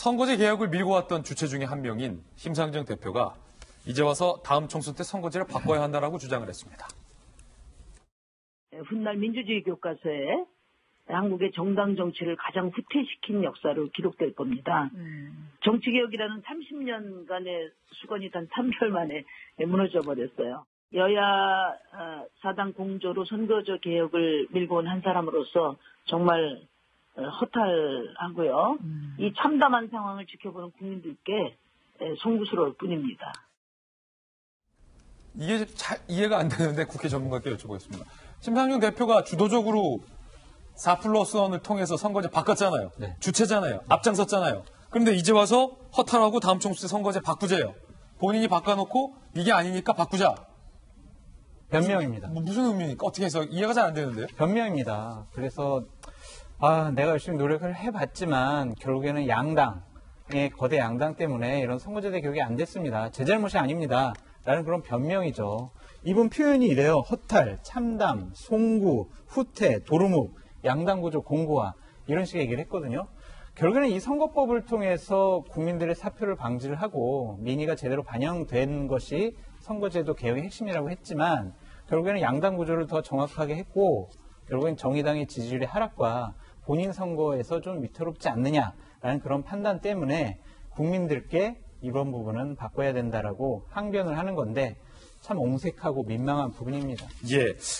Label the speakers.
Speaker 1: 선거제 개혁을 밀고 왔던 주체 중에 한 명인 심상정 대표가 이제 와서 다음 총선 때 선거제를 바꿔야 한다라고 주장을 했습니다.
Speaker 2: 훗날 민주주의 교과서에 한국의 정당 정치를 가장 후퇴시킨 역사로 기록될 겁니다. 정치개혁이라는 30년간의 수건이 단 3개월 만에 무너져 버렸어요. 여야 사당 공조로 선거제 개혁을 밀고 온 한 사람으로서 정말 허탈하고요. 이 참담한 상황을 지켜보는 국민들께 송구스러울 뿐입니다.
Speaker 1: 이게 잘 이해가 안 되는데 국회 전문가께 여쭤보겠습니다. 심상정 대표가 주도적으로 4+1을 통해서 선거제 바꿨잖아요. 네. 주체잖아요. 앞장섰잖아요. 그런데 이제 와서 허탈하고 다음 총선 선거제 바꾸재요. 본인이 바꿔놓고 이게 아니니까 바꾸자.
Speaker 3: 변명입니다.
Speaker 1: 무슨 의미입니까? 어떻게 해서 이해가 잘 안 되는데요?
Speaker 3: 변명입니다. 그래서 내가 열심히 노력을 해봤지만 결국에는 양당의 거대 양당 때문에 이런 선거제 개혁이 안 됐습니다. 제 잘못이 아닙니다. 라는 그런 변명이죠. 이분 표현이 이래요. 허탈, 참담, 송구, 후퇴, 도루묵, 양당 구조 공고화 이런 식의 얘기를 했거든요. 결국에는 이 선거법을 통해서 국민들의 사표를 방지를 하고 민의가 제대로 반영된 것이 선거제도 개혁의 핵심이라고 했지만 결국에는 양당 구조를 더 정확하게 했고 결국엔 정의당의 지지율의 하락과 본인 선거에서 좀 위태롭지 않느냐라는 그런 판단 때문에 국민들께 이런 부분은 바꿔야 된다라고 항변을 하는 건데 참 옹색하고 민망한 부분입니다.
Speaker 1: 예.